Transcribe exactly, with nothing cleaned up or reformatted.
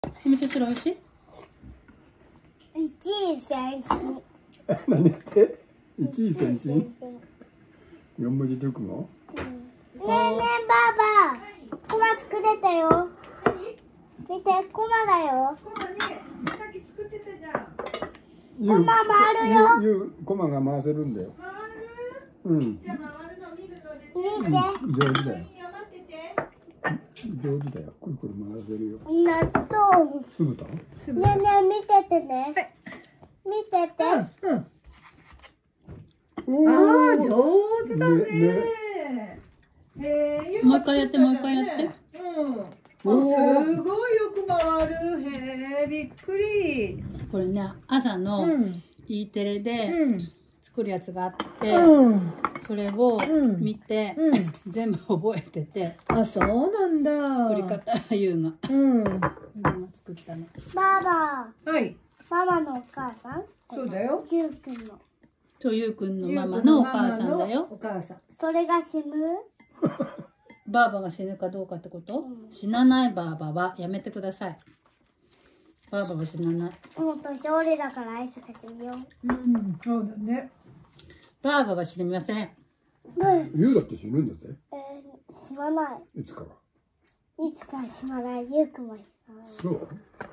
お味噌汁美味しい？ 一位先進。 何やって？一位先進。四文字熟語。 ねえねえばあば、コマ作れたよ。見て、コマだよ。 コマね、さっき作ってたじゃん。 コマ回るよ。 ゆう、コマが回せるんだよ。 回る？ うん。 じゃあ回るの見るので。 見て。 上手だよ。 待ってて。 上手だよ。くるくる回せるよ。 納豆。 酢豚？ ねえねえ見ててね。見てて。 うん。あああ、上手だね。へえ。 もう一回やってもう一回やって。 うん。あ、すごいよく回る。へえ、びっくり。 これね、朝のうん。 E テレでうん。 作るやつがあって、 うん。 それをうん見て、 うん。 全部覚えてて、 あ、そうなんだ。 作り方ゆうがうん。 ゆうが作ったの。 ばあば、 はい。 ママのお母さん。 そうだよ。 ゆうくんの。 とゆうくんのママのお母さんだよ。 お母さん。 それが死ぬ。 ばあばが死ぬかどうかってこと？ うん死なないばあばはやめてください。ばあばは死なない。 もう年寄りだからあいつたち見よう。 うん、そうだね。 ばあばは死にません。 うん。 ゆうだって死ぬんだぜ。 えー、死なない。 いつかは。 いつかは死なない。ゆうくんも死なない。 そう。